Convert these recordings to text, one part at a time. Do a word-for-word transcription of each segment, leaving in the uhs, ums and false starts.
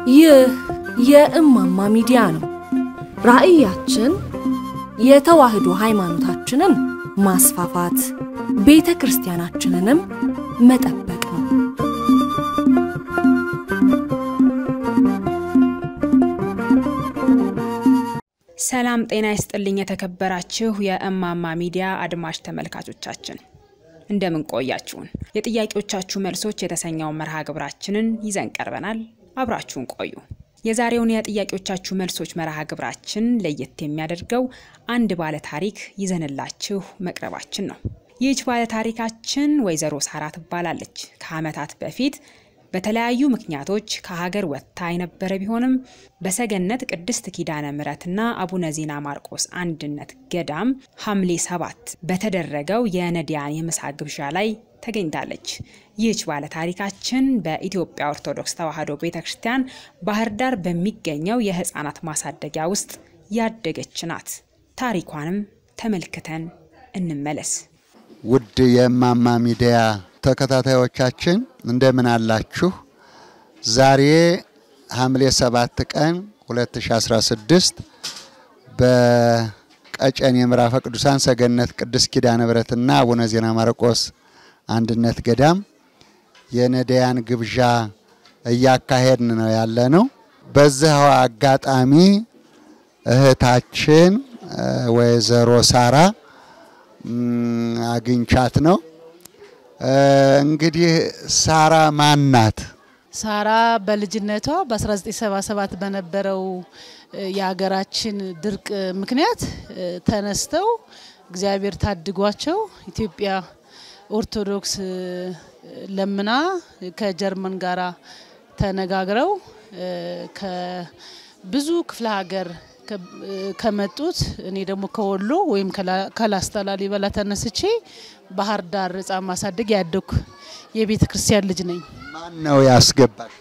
ይህ የእማማ ሚዲያ ነው። ራእያችን የተዋህዶ ሃይማኖታችንን ማስፋፋት ቤተክርስቲያናችንንም መጠበቅ ነው። ሰላም ጤና ይስጥልኝ የተከበራችሁ የእማማ ሚዲያ አድማጭ ተመልካቾቻችን እንደምን ቆያችሁን? የጥያቄዎቻችሁ መልሶች የተሰኘው መርሃ ግብራችንን ይዘን ቀርበናል። አብራችሁን ቆዩ። የዛሬውን የጥያቄዎቻችሁ መልሶች መርሃ ግብራችን ለየት የሚያደርገው አንድ ባለ ታሪክ ይዘንላችሁ መቅረባችን ነው። ይህች ባለ ታሪካችን ወይዘሮ ሳራ ትባላለች። ከዓመታት በፊት በተለያዩ ምክንያቶች ከሀገር ወጥታ የነበረ ቢሆንም በሰገነት ቅድስት ኪዳነ ምሕረትና አቡነ ዜና ማርቆስ አንድነት ገዳም ሐምሌ ሰባት በተደረገው የነዲያን የምሳ ግብዣ ላይ ተገኝታለች። ይህች ባለ ታሪካችን በኢትዮጵያ ኦርቶዶክስ ተዋህዶ ቤተክርስቲያን ባህር ዳር በሚገኘው የህፃናት ማሳደጊያ ውስጥ ያደገች ናት። ታሪኳንም ተመልክተን እንመለስ። ውድ የእማማ ሚዲያ ተከታታዮቻችን እንደምን አላችሁ? ዛሬ ሐምሌ ሰባት ቀን ሁለት ሺህ አስራ ስድስት በቀጨኔ ምዕራፈ ቅዱሳን ሰገነት ቅድስት ኪዳነ ምሕረትና አቡነ ዜና ማርቆስ አንድነት ገዳም የነዳያን ግብዣ እያካሄድን ነው ያለነው። በዛው አጋጣሚ እህታችን ወይዘሮ ሳራ አግኝቻት ነው። እንግዲህ ሳራ ማን ናት? ሳራ በልጅነቷ በ1977 በነበረው የሀገራችን ድርቅ ምክንያት ተነስተው እግዚአብሔር ታድጓቸው ኢትዮጵያ ኦርቶዶክስ ለምና ከጀርመን ጋራ ተነጋግረው ከብዙ ክፍለ ሀገር ከመጡት እኔ ደግሞ ከወሎ ወይም ከላስታላሊ በላ ተነስቼ ባህር ዳር ህፃን ማሳደግ ያደኩ የቤተ ክርስቲያን ልጅ ነኝ። ማን ነው ያስገባሽ?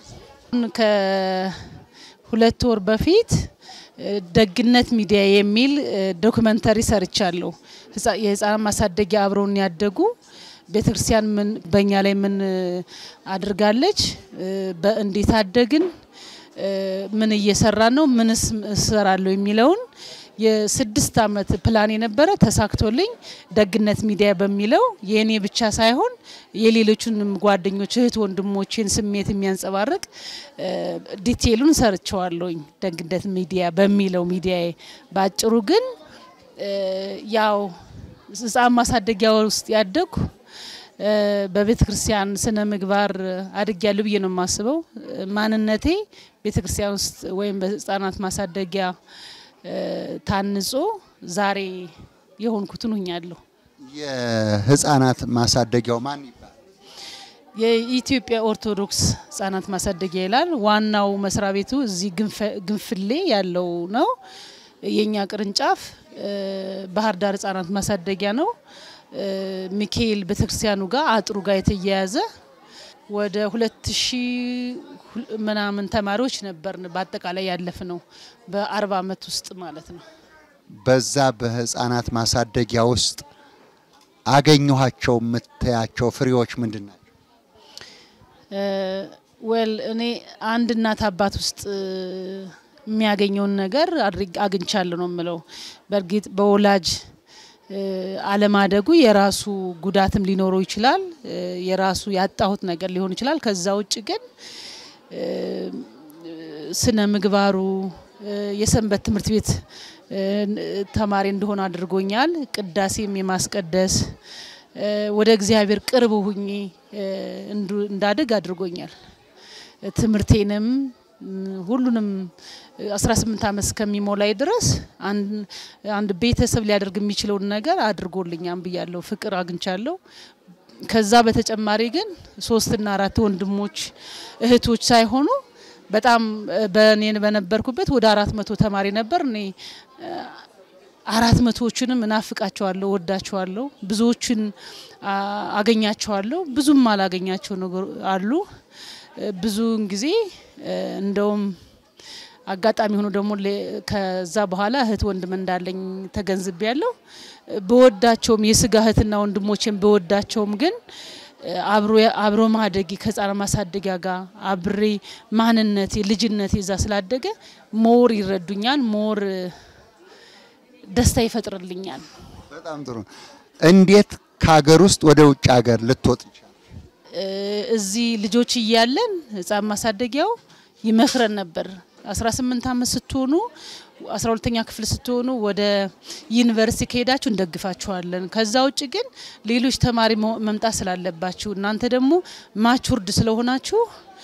ከሁለት ወር በፊት ደግነት ሚዲያ የሚል ዶክመንተሪ ሰርቻለሁ። የህፃን ማሳደጊያ አብረውን ያደጉ ቤተክርስቲያን ምን በእኛ ላይ ምን አድርጋለች፣ በእንዴት አደግን፣ ምን እየሰራን ነው፣ ምንስ ሰራለው የሚለውን የስድስት አመት ፕላን የነበረ ተሳክቶልኝ ደግነት ሚዲያ በሚለው የኔ ብቻ ሳይሆን የሌሎቹንም ጓደኞች እህት ወንድሞቼን ስሜት የሚያንጸባርቅ ዲቴይሉን ሰርቻለሁኝ። ደግነት ሚዲያ በሚለው ሚዲያ ባጭሩ ግን ያው ህፃን ማሳደጊያ ውስጥ ያደኩ በቤተክርስቲያን ስነ ምግባር አድጊያለሁ ብዬ ነው የማስበው። ማንነቴ ቤተክርስቲያን ውስጥ ወይም በህፃናት ማሳደጊያ ታንጾ ዛሬ የሆንኩትን ሆኛለሁ። የህፃናት ማሳደጊያው ማን ይባላል? የኢትዮጵያ ኦርቶዶክስ ህፃናት ማሳደጊያ ይላል። ዋናው መስሪያ ቤቱ እዚህ ግንፍሌ ያለው ነው። የኛ ቅርንጫፍ ባህር ዳር ህፃናት ማሳደጊያ ነው። ሚካኤል ቤተክርስቲያኑ ጋር አጥሩ ጋር የተያያዘ ወደ ሁለት ሺህ ምናምን ተማሪዎች ነበርን በአጠቃላይ ያለፍነው በ40 አመት ውስጥ ማለት ነው። በዛ በህፃናት ማሳደጊያ ውስጥ አገኘኋቸው ምትያቸው ፍሬዎች ምንድናቸው? ወል እኔ አንድ እናት አባት ውስጥ የሚያገኘውን ነገር አግኝቻለሁ ነው የምለው። በርግጥ በወላጅ አለማደጉ የራሱ ጉዳትም ሊኖረው ይችላል፣ የራሱ ያጣሁት ነገር ሊሆን ይችላል። ከዛ ውጭ ግን ስነ ምግባሩ የሰንበት ትምህርት ቤት ተማሪ እንደሆነ አድርጎኛል። ቅዳሴም የማስቀደስ ወደ እግዚአብሔር ቅርብ ሆኜ እንዳድግ አድርጎኛል። ትምህርቴንም ሁሉንም አስራ ስምንት አመት እስከሚሞላይ ድረስ አንድ አንድ ቤተሰብ ሊያደርግ የሚችለው ነገር አድርጎልኛል ብያለሁ። ፍቅር አግኝቻለሁ። ከዛ በተጨማሪ ግን ሶስት እና አራት ወንድሞች እህቶች ሳይሆኑ በጣም በእኔን በነበርኩበት ወደ አራት መቶ ተማሪ ነበር። እኔ አራት መቶዎችንም እናፍቃቸዋለሁ፣ ወዳቸዋለሁ። ብዙዎችን አገኛቸዋለሁ፣ ብዙም አላገኛቸው ነገር አሉ። ብዙን ጊዜ እንደውም አጋጣሚ ሆኖ ደግሞ ከዛ በኋላ እህት ወንድም እንዳለኝ ተገንዝቤያለሁ። በወዳቸውም የስጋ እህትና ወንድሞቼን በወዳቸውም ግን አብሮ አብሮ ማደግ ከጻና ማሳደጊያ ጋር አብሬ ማንነቴ ልጅነቴ እዛ ስላደገ ሞር ይረዱኛል ሞር ደስታ ይፈጥርልኛል በጣም ጥሩ እንዴት ከሀገር ውስጥ ወደ ውጭ ሀገር ልትወጥ ይችላል እዚህ ልጆች ይያለን ጻና ማሳደጊያው ይመክረን ነበር አስራ ስምንት አመት ስትሆኑ አስራ ሁለተኛ ክፍል ስትሆኑ ወደ ዩኒቨርሲቲ ከሄዳችሁ እንደግፋችኋለን ከዛ ውጭ ግን ሌሎች ተማሪ መምጣት ስላለባችሁ እናንተ ደግሞ ማቹርድ ስለሆናችሁ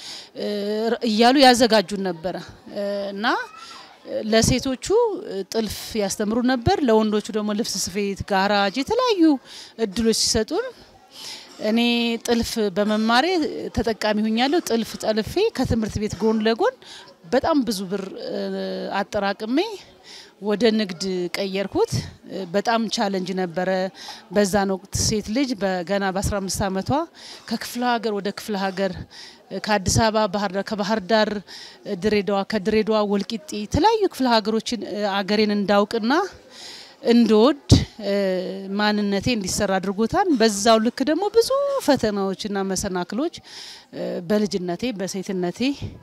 እያሉ ያዘጋጁን ነበር እና ለሴቶቹ ጥልፍ ያስተምሩ ነበር ለወንዶቹ ደግሞ ልብስ ስፌት ጋራጅ የተለያዩ እድሎች ሲሰጡን እኔ ጥልፍ በመማሬ ተጠቃሚ ሆኛለሁ ጥልፍ ጠልፌ ከትምህርት ቤት ጎን ለጎን በጣም ብዙ ብር አጠራቅሜ ወደ ንግድ ቀየርኩት በጣም ቻሌንጅ ነበር በዛን ወቅት ሴት ልጅ በገና በ15 አመቷ ከክፍለ ሀገር ወደ ክፍለ ሀገር ከአዲስ አበባ ባህር ዳር ከባህር ዳር ድሬዳዋ ከድሬዳዋ ወልቂጤ ተለያዩ ክፍለ ሀገሮችን አገሬን እንዳውቅና እንዶድ ማንነቴ እንዲሰራ አድርጎታል በዛው ልክ ደግሞ ብዙ ፈተናዎችና መሰናክሎች በልጅነቴ በሴትነቴ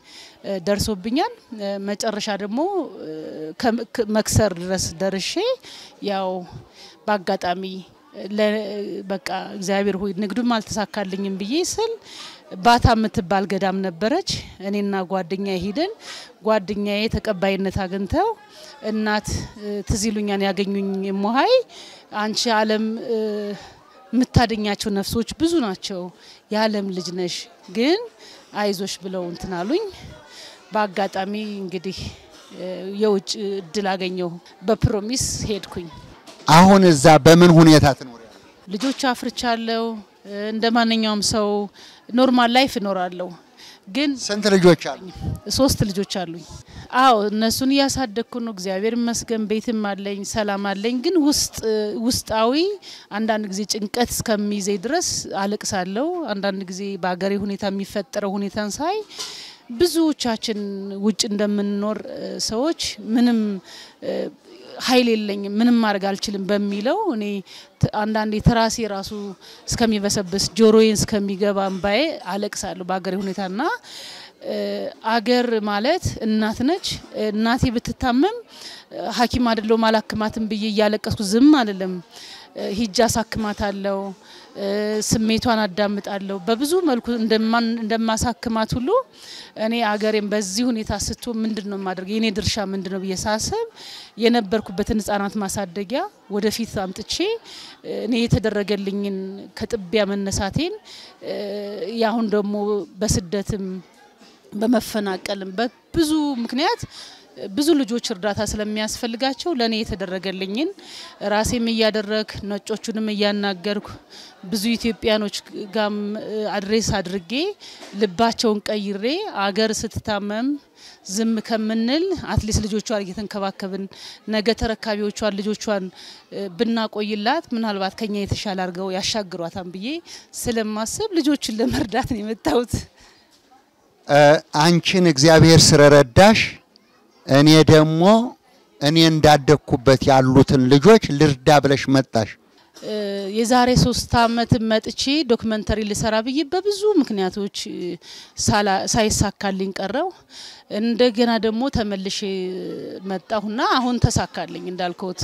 ደርሶብኛል መጨረሻ ደግሞ መክሰር ድረስ ደርሼ ያው ባጋጣሚ በቃ እግዚአብሔር ሆይ ንግዱም አልተሳካልኝም ብዬ ስል ባታ ምትባል ገዳም ነበረች እኔና ጓደኛዬ ሄደን ጓደኛዬ ተቀባይነት አግኝተው እናት ትዚሉኛን ያገኙኝ ሞሃይ አንቺ ዓለም ምታደኛቸው ነፍሶች ብዙ ናቸው የዓለም ልጅ ነሽ ግን አይዞሽ ብለው እንትናሉኝ ባጋጣሚ እንግዲህ የውጭ እድል አገኘው በፕሮሚስ ሄድኩኝ አሁን እዛ በምን ሁኔታ ትኖሪያለሽ ልጆች አፍርቻለሁ እንደማንኛውም ሰው ኖርማል ላይፍ እኖራለሁ ግን ስንት ልጆች አሉ ሶስት ልጆች አሉኝ አው እነሱን ያሳደግኩ ነው እግዚአብሔር ይመስገን ቤትም አለኝ ሰላም አለኝ ግን ውስጥ ውስጣዊ አንዳንድ ጊዜ ጭንቀት እስከሚይዘይ ድረስ አለቅሳለሁ አንዳንድ ጊዜ በአገሬ ሁኔታ የሚፈጠረው ሁኔታን ሳይ ብዙዎቻችን ውጭ እንደምንኖር ሰዎች ምንም ኃይል የለኝም ምንም ማድረግ አልችልም በሚለው እኔ አንዳንዴ ተራሴ ራሱ እስከሚበሰብስ ጆሮዬን እስከሚገባ እንባዬ አለቅሳለሁ በአገሬ ሁኔታና አገር ማለት እናት ነች እናቴ ብትታመም ሐኪም አይደለው ማላክማትም ብዬ ያለቀስኩ ዝም አይደለም ሂጃ ሳክማታለሁ ስሜቷን አዳምጣለሁ በብዙ መልኩ እንደማን እንደማሳክማት ሁሉ እኔ አገሬን በዚህ ሁኔታ ስቶ ምንድነው ማድረግ የኔ ድርሻ ምንድነው በየሳሰብ የነበርኩበትን ህፃናት ማሳደጊያ ወደፊት አምጥቼ እኔ የተደረገልኝን ከጥቢያ መነሳቴን ያሁን ደግሞ በስደትም በመፈናቀልም በብዙ ምክንያት ብዙ ልጆች እርዳታ ስለሚያስፈልጋቸው ለኔ የተደረገልኝን ራሴም ያደረክ ነጮቹንም ያናገርኩ ብዙ ኢትዮጵያኖች ጋም አድሬስ አድርጌ ልባቸውን ቀይሬ አገር ስትታመም ዝም ከመንል አትሊስ ልጆቿን እየተንከባከብን ነገ ተረካቢዎቿን ልጆቿን ብናቆይላት ምናልባት ከኛ የተሻለ አርገው ያሻግሯታን ብዬ ስለማስብ ልጆችን ለመርዳት ነው የመጣሁት አንቺን እግዚአብሔር ስለረዳሽ እኔ ደግሞ እኔ እንዳደኩበት ያሉትን ልጆች ልርዳ ብለሽ መጣሽ የዛሬ ሶስት አመት መጥቼ ዶክመንተሪ ልሰራ ብዬ በብዙ ምክንያቶች ሳይሳካልኝ ቀረው እንደገና ደግሞ ተመልሼ መጣሁና አሁን ተሳካልኝ እንዳልኩት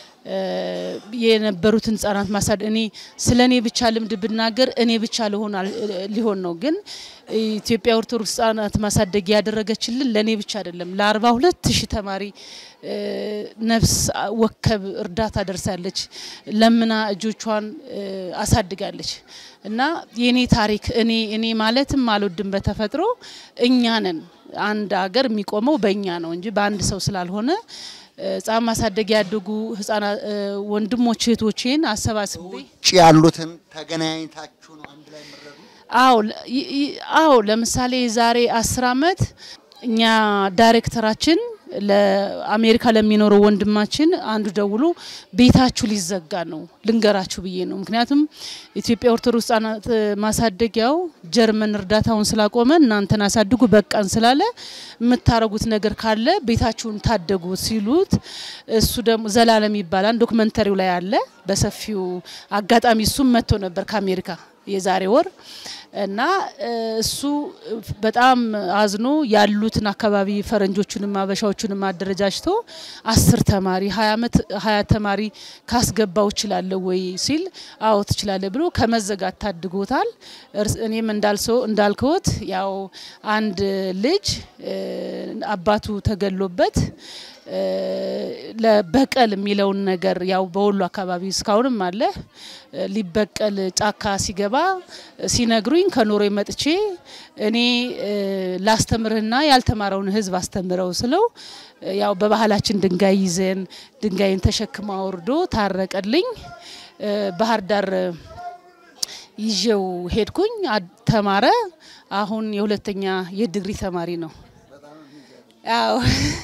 የነበሩትን ህፃናት ማሳድ እኔ ስለኔ ብቻ ልምድ ብናገር እኔ ብቻ ለሆን ሊሆን ነው ግን ኢትዮጵያ ኦርቶዶክስ ህፃናት ማሳደግ ያደረገችልን ለኔ ብቻ አይደለም ለ42 ሺህ ተማሪ ነፍስ ወከብ እርዳታ ደርሳለች ለምና እጆቿን አሳድጋለች እና የኔ ታሪክ እኔ እኔ ማለትም አልወድም በተፈጥሮ እኛ ነን አንድ ሀገር የሚቆመው በእኛ ነው እንጂ በአንድ ሰው ስላልሆነ ህፃን ማሳደግ ያደጉ ህፃና ወንድሞች እህቶቼን አሰባስቤ ያሉትን ተገናኝታችሁ ነው አንድ ላይ መረዱ አው አው ለምሳሌ ዛሬ አስር አመት እኛ ዳይሬክተራችን ለአሜሪካ ለሚኖረው ወንድማችን አንዱ ደውሎ ቤታችሁ ሊዘጋ ነው ልንገራችሁ ብዬ ነው ምክንያቱም ኢትዮጵያ ኦርቶዶክስ ህፃናት ማሳደጊያው ጀርመን እርዳታውን ስላቆመ እናንተን አሳድጉ በቃን ስላለ የምታረጉት ነገር ካለ ቤታችሁን ታደጉ ሲሉት እሱ ደግሞ ዘላለም ይባላል ዶክመንተሪው ላይ አለ በሰፊው አጋጣሚ እሱም መጥቶ ነበር ከአሜሪካ የዛሬ ወር እና እሱ በጣም አዝኖ ያሉትን አካባቢ ፈረንጆቹንም አበሻዎቹንም አደረጃጅቶ አስር ተማሪ ሃያ አመት ሃያ ተማሪ ካስገባው ይችላል ወይ ሲል አዎ ትችላለህ ብሎ ከመዘጋት ታድጎታል። እኔም እንዳልሰው እንዳልከውት ያው አንድ ልጅ አባቱ ተገሎበት ለበቀል የሚለውን ነገር ያው በወሎ አካባቢ እስካሁንም አለ ሊበቀል ጫካ ሲገባ ሲነግሩኝ ከኖሬ መጥቼ እኔ ላስተምርህና ያልተማረውን ህዝብ አስተምረው ስለው ያው በባህላችን ድንጋይ ይዘን ድንጋይን ተሸክማ ወርዶ ታረቀልኝ። ባህር ዳር ይዤው ሄድኩኝ ተማረ። አሁን የሁለተኛ የዲግሪ ተማሪ ነው። አዎ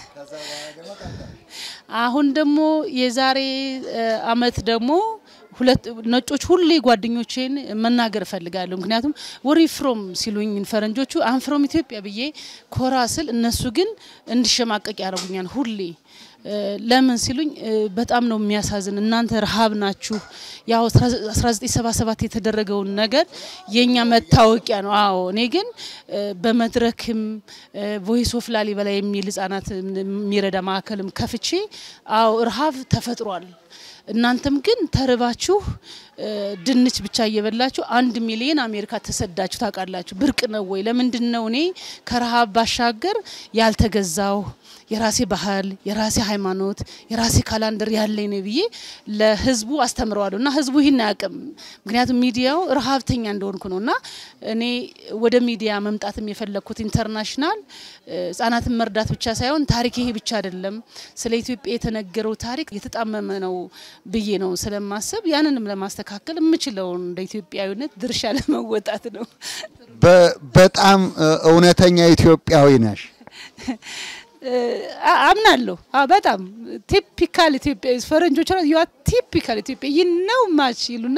አሁን ደግሞ የዛሬ አመት ደግሞ ሁለት ነጮች ሁሉ ጓደኞቼን መናገር ፈልጋለሁ። ምክንያቱም ወሪ ፍሮም ሲሉኝ ፈረንጆቹ አም ፍሮም ኢትዮጵያ ብዬ ኮራስል እነሱ ግን እንድሸማቀቅ ያረጉኛል ሁሌ ለምን ሲሉኝ በጣም ነው የሚያሳዝን። እናንተ ረሃብ ናችሁ። ያው አስራ ዘጠኝ ሰባ ሰባት የተደረገው ነገር የኛ መታወቂያ ነው። አዎ እኔ ግን በመድረክም ቮይስ ኦፍ ላሊበላ የሚል ህፃናት የሚረዳ ማዕከልም ከፍቼ አዎ ረሃብ ተፈጥሯል። እናንተም ግን ተርባችሁ ድንች ብቻ እየበላችሁ አንድ ሚሊዮን አሜሪካ ተሰዳችሁ ታቃላችሁ። ብርቅ ነው ወይ? ለምንድነው እኔ ከረሃብ ባሻገር ያልተገዛው የራሴ ባህል የራሴ ሃይማኖት የራሴ ካላንደር ያለኝ ነው ብዬ ለህዝቡ አስተምረዋለሁና ህዝቡ ይሄን ያቀም ምክንያቱም ሚዲያው ረሃብተኛ እንደሆንኩ ነውና እኔ ወደ ሚዲያ መምጣትም የፈለኩት ኢንተርናሽናል ህፃናትን መርዳት ብቻ ሳይሆን ታሪክ ይሄ ብቻ አይደለም ስለ ኢትዮጵያ የተነገረው ታሪክ የተጣመመ ነው ብዬ ነው ስለማስብ ያንንም ለማስተካከል የምችለው እንደ ኢትዮጵያዊነት ድርሻ ለመወጣት ነው። በጣም እውነተኛ ኢትዮጵያዊ ነሽ አምናለሁ። አ በጣም ቲፒካል ኢትዮጵያ ፈረንጆች ነው ዩ አር ቲፒካል ኢትዮጵያ ይነው ማች ይሉና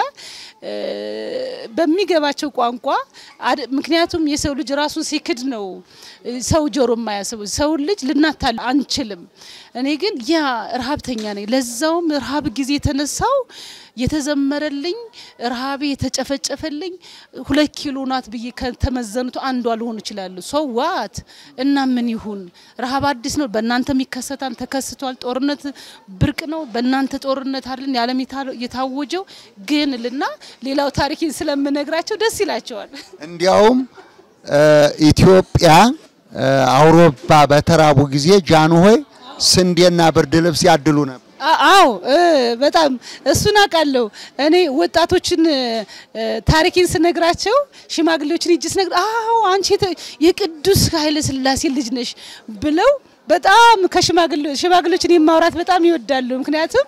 በሚገባቸው ቋንቋ ምክንያቱም የሰው ልጅ ራሱን ሲክድ ነው ሰው ጆሮ ማያስበው ሰው ልጅ ልናታል አንችልም። እኔ ግን ያ ረሃብተኛ ነኝ። ለዛውም ረሃብ ጊዜ ተነሳው የተዘመረልኝ ረሃቤ የተጨፈጨፈልኝ ሁለት ኪሎ ናት ብዬ ከተመዘኑት አንዱ አልሆን ይችላል። ሶ ዋት እና ምን ይሁን ረሃብ አዲስ ነው በእናንተም ይከሰታል ተከስቷል። ጦርነት ብርቅ ነው በእናንተ ጦርነት አይደል ያለም የታወጀው ግን ልና ሌላው ታሪክ ስለምነግራቸው ደስ ይላቸዋል። እንዲያውም ኢትዮጵያ አውሮፓ በተራቡ ጊዜ ጃንሆይ ስንዴና ብርድ ልብስ ያድሉ ነበር። አዎ በጣም እሱን አቃለው እኔ ወጣቶችን ታሪክን ስነግራቸው ሽማግሌዎችን እጅስ ነግራ አዎ አንቺ የቅዱስ ኃይለ ሥላሴ ልጅ ነሽ ብለው በጣም ከሽማግሌ ሽማግሌዎችን የማውራት በጣም ይወዳሉ። ምክንያቱም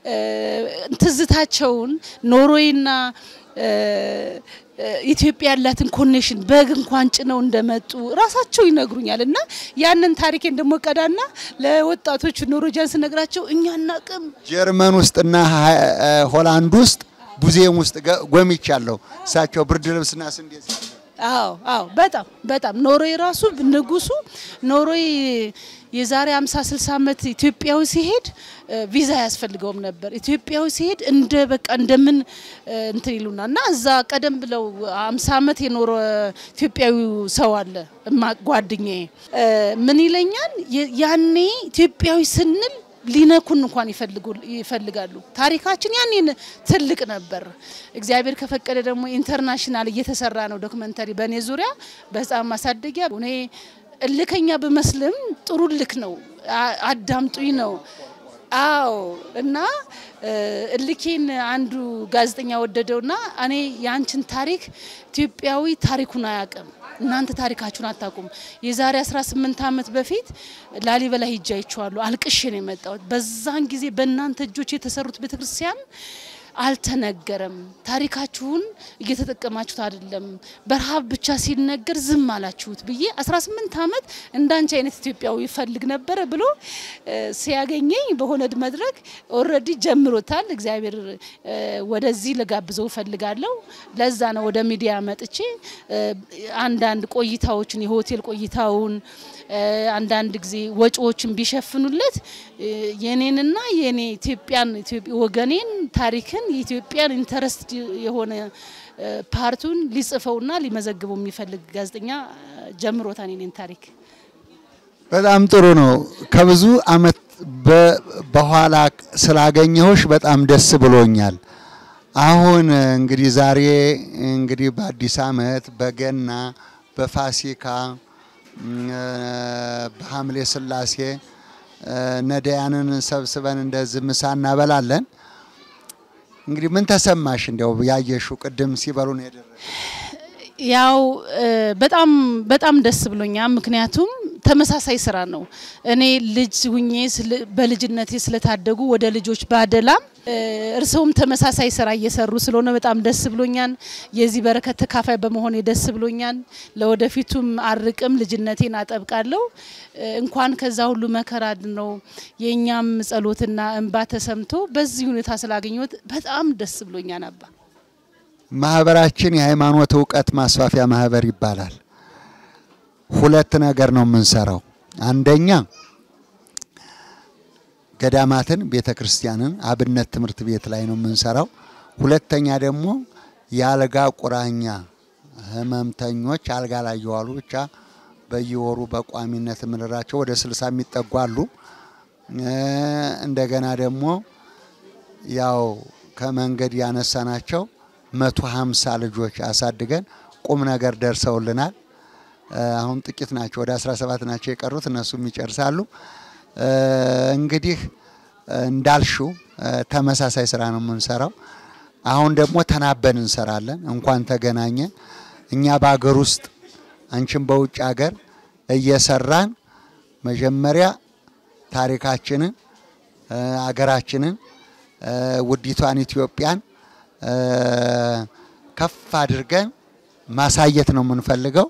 ትዝታቸውን ኖርዌይና ኢትዮጵያ ያላትን ኮኔክሽን በግ እንኳን ጭነው እንደመጡ ራሳቸው ይነግሩኛልና ያንን ታሪኬን ደሞ ቀዳና ለወጣቶቹ ኖርዌጃንስ ነግራቸው እኛና ቅም ጀርመን ውስጥና ሆላንድ ውስጥ ሙዚየም ውስጥ ጎሚቻለሁ ሳቸው ብርድ ልብስና ስንዴ አዎ አዎ በጣም በጣም ኖርዌይ ራሱ ንጉሱ ኖርዌይ የዛሬ ሃምሳ ስልሳ አመት ኢትዮጵያው ሲሄድ ቪዛ ያስፈልገውም ነበር። ኢትዮጵያው ሲሄድ እንደ በቃ እንደምን እንትን ይሉናና እዛ ቀደም ብለው ሃምሳ አመት የኖረ ኢትዮጵያዊ ሰው አለ ጓደኛዬ ምን ይለኛል ያኔ ኢትዮጵያዊ ስንል ሊነኩን እንኳን ይፈልጋሉ። ታሪካችን ያኔ ትልቅ ነበር። እግዚአብሔር ከፈቀደ ደግሞ ኢንተርናሽናል እየተሰራ ነው ዶክመንተሪ በኔ ዙሪያ በህፃን ማሳደጊያ እኔ እልከኛ በመስለም ጥሩ ልክ ነው አዳምጡኝ ነው። አዎ እና እልኪን አንዱ ጋዜጠኛ ወደደውና እኔ ያንቺን ታሪክ ኢትዮጵያዊ ታሪኩን አያቀም እናንተ ታሪካችሁን አታቁም። የዛሬ አስራ ስምንት አመት በፊት ላሊበላ ሂጄ አይቼዋለሁ አልቅሼ ነው የመጣሁት። በዛን ጊዜ በእናንተ እጆች የተሰሩት ቤተክርስቲያን አልተነገረም። ታሪካችሁን እየተጠቀማችሁት አይደለም በረሃብ ብቻ ሲነገር ዝም አላችሁት ብዬ አስራ ስምንት አመት እንዳንቺ አይነት ኢትዮጵያዊ ይፈልግ ነበር ብሎ ሲያገኘኝ በሆነ መድረክ ኦሬዲ ጀምሮታል። እግዚአብሔር ወደዚህ ለጋብዘው ፈልጋለሁ። ለዛ ነው ወደ ሚዲያ መጥቼ አንድ አንድ ቆይታዎችን የሆቴል ቆይታውን አንድ አንድ ጊዜ ወጪዎችን ቢሸፍኑለት የኔንና የኔ ኢትዮጵያን ኢትዮጵያ ወገኔን ታሪክን የኢትዮጵያን ኢንተረስት የሆነ ፓርቱን ሊጽፈውና ሊመዘግበው የሚፈልግ ጋዜጠኛ ጀምሮታን የኔን ታሪክ በጣም ጥሩ ነው። ከብዙ አመት በኋላ ስላገኘሁሽ በጣም ደስ ብሎኛል። አሁን እንግዲህ ዛሬ እንግዲህ በአዲስ አመት በገና በፋሲካ በሐምሌ ስላሴ ነዳያንን ሰብስበን እንደዚህ ምሳ እናበላለን። እንግዲህ ምን ተሰማሽ? እንደው ያየሹ ቅድም ሲበሉን ያደረገ ያው በጣም በጣም ደስ ብሎኛል። ምክንያቱም ተመሳሳይ ስራ ነው። እኔ ልጅ ሁኜ በልጅነቴ ስለታደጉ ወደ ልጆች ባደላም እርሰውም ተመሳሳይ ስራ እየሰሩ ስለሆነ በጣም ደስ ብሎኛል። የዚህ በረከት ተካፋይ በመሆን ደስ ብሎኛል። ለወደፊቱም አርቅም ልጅነቴን አጠብቃለሁ። እንኳን ከዛ ሁሉ መከራ ነው የኛም ጸሎትና እንባ ተሰምቶ በዚህ ሁኔታ ስላገኘሁት በጣም ደስ ብሎኛል። አባ ማህበራችን የሃይማኖት ዕውቀት ማስፋፊያ ማህበር ይባላል። ሁለት ነገር ነው የምንሰራው። አንደኛ ገዳማትን ቤተክርስቲያንን አብነት ትምህርት ቤት ላይ ነው የምንሰራው። ሁለተኛ ደግሞ ያልጋ ቁራኛ ህመምተኞች አልጋ ላይ ያሉ ብቻ በየወሩ በቋሚነት ምንራቸው ወደ ስልሳ የሚጠጓሉ። እንደገና ደግሞ ያው ከመንገድ ያነሳናቸው መቶ ሃምሳ ልጆች አሳድገን ቁም ነገር ደርሰውልናል። አሁን ጥቂት ናቸው፣ ወደ አስራ ሰባት ናቸው የቀሩት፣ እነሱም ይጨርሳሉ። እንግዲህ እንዳልሽው ተመሳሳይ ስራ ነው የምንሰራው። አሁን ደግሞ ተናበን እንሰራለን። እንኳን ተገናኘ እኛ በአገር ውስጥ አንቺም በውጭ ሀገር እየሰራን መጀመሪያ ታሪካችንን አገራችንን ውዲቷን ኢትዮጵያን ከፍ አድርገን ማሳየት ነው የምንፈልገው።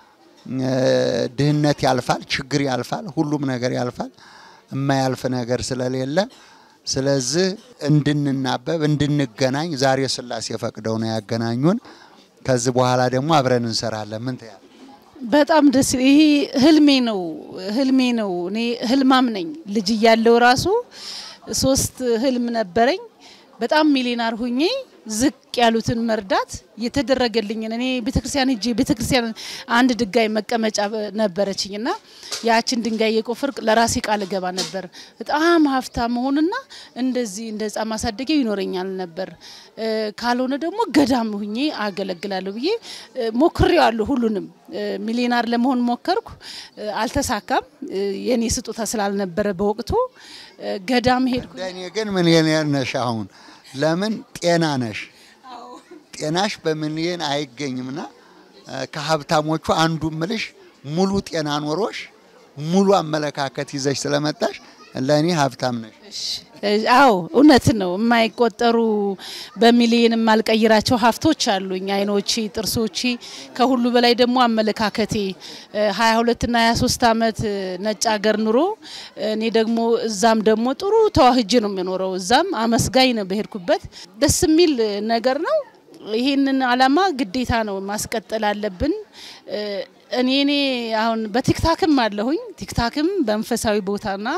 ድህነት ያልፋል፣ ችግር ያልፋል፣ ሁሉም ነገር ያልፋል። የማያልፍ ነገር ስለሌለ ስለዚህ እንድንናበብ እንድንገናኝ ዛሬ ስላሴ ፈቅደው ነው ያገናኙን። ከዚህ በኋላ ደግሞ አብረን እንሰራለን። ምን ታያለ? በጣም ደስ ይሄ ህልሜ ነው ህልሜ ነው። እኔ ህልማም ነኝ። ልጅ ያለው ራሱ ሶስት ህልም ነበረኝ። በጣም ሚሊዮናር ሆኜ ዝቅ ያሉትን መርዳት የተደረገልኝን እኔ ቤተክርስቲያን ሄጄ ቤተክርስቲያን አንድ ድንጋይ መቀመጫ ነበረችኝና ያችን ድንጋይ የቆፈርኩ ለራሴ ቃል ገባ ነበር። በጣም ሀብታም መሆንና እንደዚህ እንደዛ ማሳደጊያው ይኖረኛል ነበር። ካልሆነ ደግሞ ገዳም ሆኜ አገለግላለሁ ብዬ ሞክሬዋለሁ። ሁሉንም ሚሊዮናር ለመሆን ሞከርኩ፣ አልተሳካም። የኔ ስጦታ ስላልነበረ በወቅቱ ገዳም ሄድኩ። ለኔ ግን ሚሊዮነር ነሽ አሁን። ለምን? ጤና ነሽ። ጤናሽ በሚሊዮን አይገኝምና ከሀብታሞቹ አንዱ ምልሽ ሙሉ ጤና ኖሮሽ ሙሉ አመለካከት ይዘሽ ስለመጣሽ ለኔ ሀብታም ነሽ። አው እውነት ነው። የማይቆጠሩ በሚሊዮን ማልቀይራቸው ሀብቶች አሉኝ። አይኖቼ፣ ጥርሶቼ፣ ከሁሉ በላይ ደግሞ አመለካከቴ ሃያ ሁለት እና ሃያ ሶስት አመት ነጭ ሀገር ኑሮ እኔ ደግሞ እዛም ደግሞ ጥሩ ተዋህጄ ነው የምኖረው። እዛም አመስጋኝ ነው በሄድኩበት። ደስ የሚል ነገር ነው። ይሄንን አላማ ግዴታ ነው ማስቀጠል አለብን። እኔ እኔ አሁን በቲክታክም አለሁኝ። ቲክታክም በመንፈሳዊ ቦታና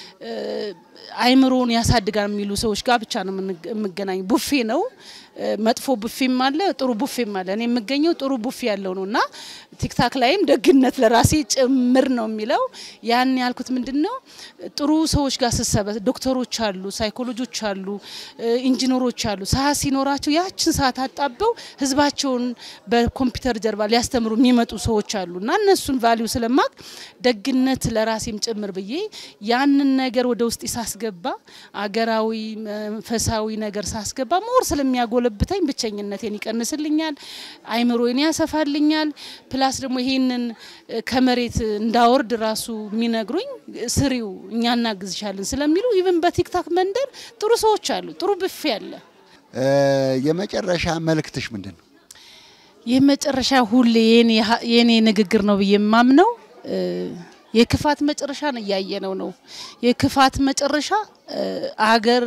አይምሮን ያሳድጋል የሚሉ ሰዎች ጋር ብቻ ነው የምገናኝ። ቡፌ ነው፣ መጥፎ ቡፌም አለ፣ ጥሩ ቡፌም አለ። እኔ የምገኘው ጥሩ ቡፌ ያለው ነውና ቲክታክ ላይም ደግነት ለራሴ ጭምር ነው የሚለው። ያን ያልኩት ምንድነው ጥሩ ሰዎች ጋር ተሰበ ዶክተሮች አሉ፣ ሳይኮሎጂዎች አሉ፣ ኢንጂነሮች አሉ። ሰዓት ሲኖራቸው ያችን ሰዓት አጣበው ህዝባቸውን በኮምፒውተር ጀርባ ሊያስተምሩ የሚመጡ ሰዎች አሉና እነሱን ቫልዩ ስለማቅ ደግነት ለራሴም ጭምር ብዬ ያንን ነገር ወደ ውስጥ ሳስገባ አገራዊ መንፈሳዊ ነገር ሳስገባ ሞር ስለሚያጎለብተኝ ብቸኝነቴን ይቀንስልኛል፣ አይምሮዬን ያሰፋልኛል። ፕላስ ደግሞ ይሄንን ከመሬት እንዳወርድ ራሱ የሚነግሩኝ ስሪው እኛ እናግዝሻለን ስለሚሉ ኢቭን በቲክታክ መንደር ጥሩ ሰዎች አሉ፣ ጥሩ ብፍ ያለ። የመጨረሻ መልእክትሽ ምንድነው? የመጨረሻ ሁሌ የኔ የኔ ንግግር ነው በየማምነው የክፋት መጨረሻ ነው ያየነው ነው። የክፋት መጨረሻ አገር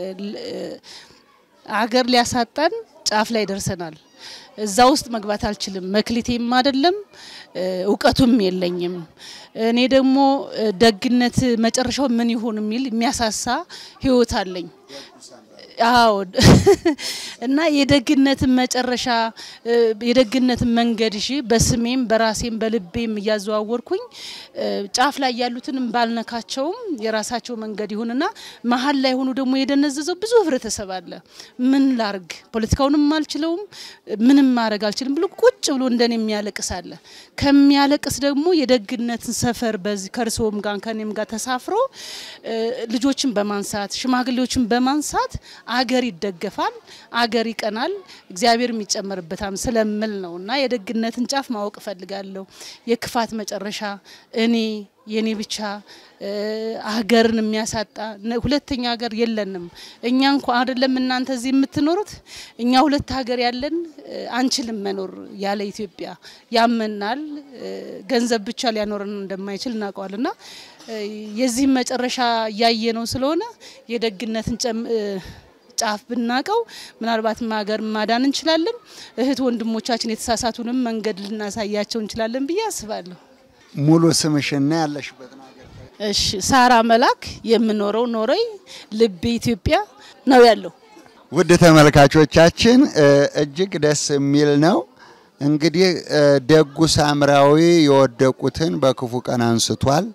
አገር ሊያሳጣን ጫፍ ላይ ደርሰናል። እዛ ውስጥ መግባት አልችልም። መክሊቴም አይደለም ዕውቀቱም የለኝም። እኔ ደግሞ ደግነት መጨረሻው ምን ይሆን የሚል የሚያሳሳ ህይወት አለኝ። አዎ እና የደግነትን መጨረሻ የደግነትን መንገድ እሺ በስሜም በራሴም በልቤም ያዘዋወርኩኝ ጫፍ ላይ ያሉትንም ባልነካቸውም የራሳቸው መንገድ ይሁንና መሃል ላይ ሆኖ ደግሞ የደነዘዘው ብዙ ህብረተሰብ አለ ምን ላርግ ፖለቲካውንም አልችለውም ምንም ማድረግ አልችልም ብሎ ቁጭ ብሎ እንደኔ የሚያለቅስ አለ ከሚያለቅስ ደግሞ የደግነትን ሰፈር በዚህ ከርሶም ጋር ከኔም ጋር ተሳፍሮ ልጆችን በማንሳት ሽማግሌዎችን በማንሳት አገር ይደገፋል አገር ይቀናል እግዚአብሔር የሚጨመርበታም ስለምል ነውና የደግነትን ጫፍ ማወቅ ፈልጋለሁ የክፋት መጨረሻ እኔ የኔ ብቻ አገርን የሚያሳጣ ሁለተኛ ሀገር የለንም እኛ እንኳን አይደለም እናንተ እዚህ የምትኖሩት እኛ ሁለት ሀገር ያለን አንችልም መኖር ያለ ኢትዮጵያ ያመናል ገንዘብ ብቻ ሊያኖረን እንደማይችል እናውቀዋልና የዚህ መጨረሻ ያየነው ስለሆነ የደግነትን ጫፍ ብናቀው ምናልባት ማገር ማዳን እንችላለን እህት ወንድሞቻችን የተሳሳቱንም መንገድ ልናሳያቸው እንችላለን ብዬ አስባለሁ ሙሉ ስምሽና ያለሽበት ነገር እሺ ሳራ መላክ የምኖረው ኖረይ ልብ ኢትዮጵያ ነው ያለው ውድ ተመልካቾቻችን እጅግ ደስ የሚል ነው እንግዲህ ደጉ ሳምራዊ የወደቁትን በክፉ ቀን አንስቷል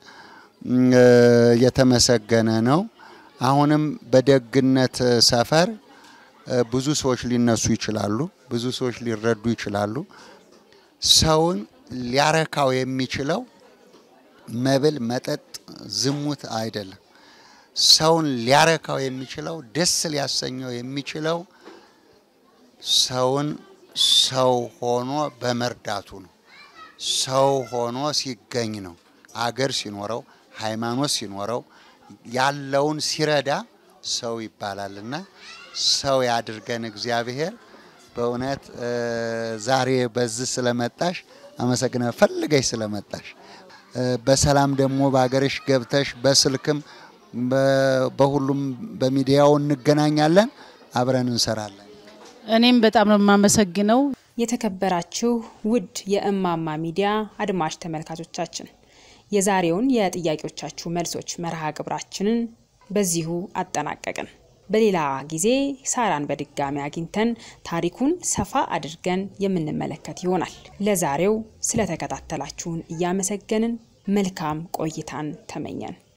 የተመሰገነ ነው አሁንም በደግነት ሰፈር ብዙ ሰዎች ሊነሱ ይችላሉ ብዙ ሰዎች ሊረዱ ይችላሉ ሰውን ሊያረካው የሚችለው መብል መጠጥ ዝሙት አይደለም ሰውን ሊያረካው የሚችለው ደስ ሊያሰኘው የሚችለው ሰውን ሰው ሆኖ በመርዳቱ ነው ሰው ሆኖ ሲገኝ ነው አገር ሲኖረው ሃይማኖት ሲኖረው ያለውን ሲረዳ ሰው ይባላልና ሰው ያድርገን እግዚአብሔር በእውነት ዛሬ በዚህ ስለመጣሽ አመሰግና ፈልገሽ ስለመጣሽ በሰላም ደግሞ ባገርሽ ገብተሽ በስልክም በሁሉም በሚዲያው እንገናኛለን አብረን እንሰራለን እኔም በጣም ነው ማመሰግነው የተከበራችሁ ውድ የእማማ ሚዲያ አድማጭ ተመልካቾቻችን የዛሬውን የጥያቄዎቻችሁ መልሶች መርሃ ግብራችንን በዚሁ አጠናቀቅን በሌላ ጊዜ ሳራን በድጋሚ አግኝተን ታሪኩን ሰፋ አድርገን የምንመለከት ይሆናል ለዛሬው ስለተከታተላችሁን እያመሰገንን መልካም ቆይታን ተመኘን